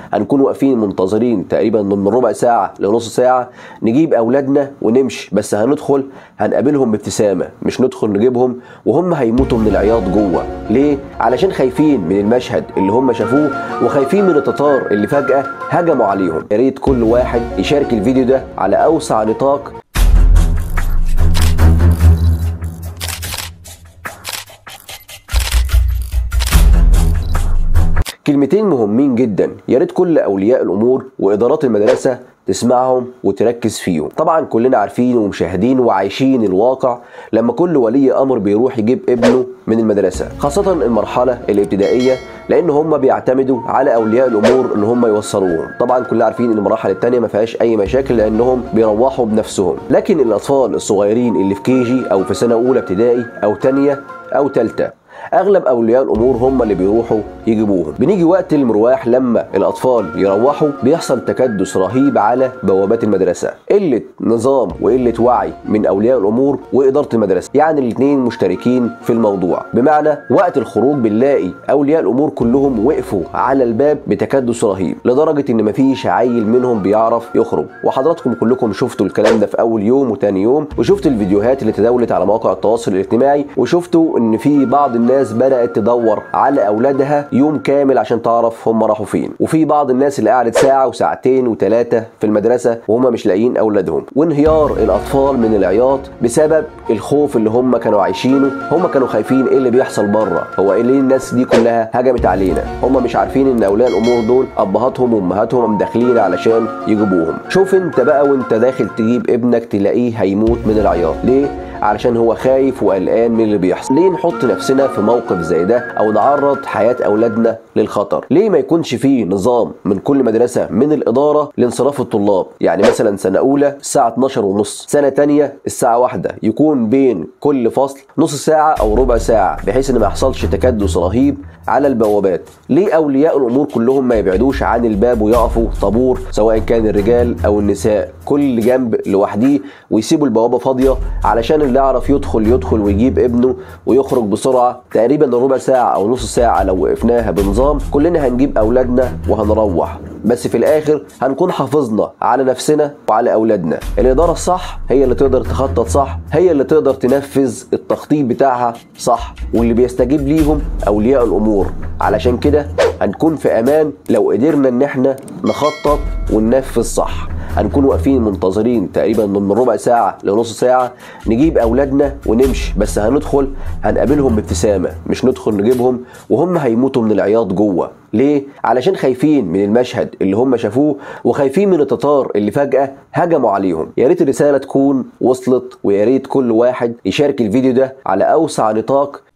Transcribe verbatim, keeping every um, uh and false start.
هنكون واقفين منتظرين تقريبا من ربع ساعه لنص ساعه نجيب اولادنا ونمشي، بس هندخل هنقابلهم بابتسامه، مش ندخل نجيبهم وهم هيموتوا من العياط جوه. ليه؟ علشان خايفين من المشهد اللي هم شافوه وخايفين من التتار اللي فجاه هجموا عليهم. يا ريت كل واحد يشارك الفيديو ده على اوسع نطاق. كلمتين مهمين جدا، يا ريت كل اولياء الامور وادارات المدرسه تسمعهم وتركز فيهم. طبعا كلنا عارفين ومشاهدين وعايشين الواقع لما كل ولي امر بيروح يجيب ابنه من المدرسه، خاصه المرحله الابتدائيه، لان هم بيعتمدوا على اولياء الامور ان هم يوصلوهم. طبعا كلنا عارفين ان المراحل الثانيه ما فيهاش اي مشاكل لانهم بيروحوا بنفسهم، لكن الاطفال الصغيرين اللي في كيجي او في سنه اولى ابتدائي او ثانيه او ثالثه اغلب اولياء الامور هم اللي بيروحوا يجيبوهم. بنيجي وقت المروح لما الاطفال يروحوا بيحصل تكدس رهيب على بوابات المدرسه، قله نظام وقله وعي من اولياء الامور واداره المدرسه، يعني الاثنين مشتركين في الموضوع. بمعنى وقت الخروج بنلاقي اولياء الامور كلهم وقفوا على الباب بتكدس رهيب لدرجه ان مفيش عيل منهم بيعرف يخرج. وحضراتكم كلكم شفتوا الكلام ده في اول يوم وثاني يوم، وشفتوا الفيديوهات اللي تداولت على مواقع التواصل الاجتماعي، وشفتوا ان في بعض الناس بدأت تدور على أولادها يوم كامل عشان تعرف هم راحوا فين، وفي بعض الناس اللي قعدت ساعة وساعتين وثلاثة في المدرسة وهم مش لاقيين أولادهم. وانهيار الأطفال من العياط بسبب الخوف اللي هم كانوا عايشينه. هم كانوا خايفين ايه اللي بيحصل بره، هو ايه اللي الناس دي كلها هجمت علينا. هم مش عارفين ان أولياء الأمور دول أبهاتهم وأمهاتهم داخلين علشان يجيبوهم. شوف انت بقى وانت داخل تجيب ابنك تلاقيه هيموت من العياط. ليه؟ علشان هو خايف وقلقان من اللي بيحصل. ليه نحط نفسنا في موقف زي ده او نعرض حياة اولادنا للخطر؟ ليه ما يكونش فيه نظام من كل مدرسة من الادارة لانصراف الطلاب؟ يعني مثلا سنة اولى الساعة اتناشر ونص، سنة تانية الساعة واحدة، يكون بين كل فصل نص ساعة او ربع ساعة بحيث ان ما يحصلش تكدس رهيب على البوابات. ليه اولياء الامور كلهم ما يبعدوش عن الباب ويقفوا طابور سواء كان الرجال او النساء كل جنب لوحديه ويسيبوا البوابة فاضية علشان اللي يعرف يدخل يدخل ويجيب ابنه ويخرج بسرعه؟ تقريبا ربع ساعه او نص ساعه لو وقفناها بنظام كلنا هنجيب اولادنا وهنروح، بس في الاخر هنكون حافظنا على نفسنا وعلى اولادنا. الاداره الصح هي اللي تقدر تخطط صح، هي اللي تقدر تنفذ التخطيط بتاعها صح، واللي بيستجيب ليهم اولياء الامور. علشان كده هنكون في امان لو قدرنا ان احنا نخطط وننفذ صح. هنكون واقفين منتظرين تقريبا من ربع ساعه لنص ساعه نجيب اولادنا ونمشي، بس هندخل هنقابلهم بابتسامه، مش ندخل نجيبهم وهم هيموتوا من العياط جوه. ليه؟ علشان خايفين من المشهد اللي هم شافوه وخايفين من التتار اللي فجأة هجموا عليهم. يا ريت الرسالة تكون وصلت، ويا ريت كل واحد يشارك الفيديو ده على أوسع نطاق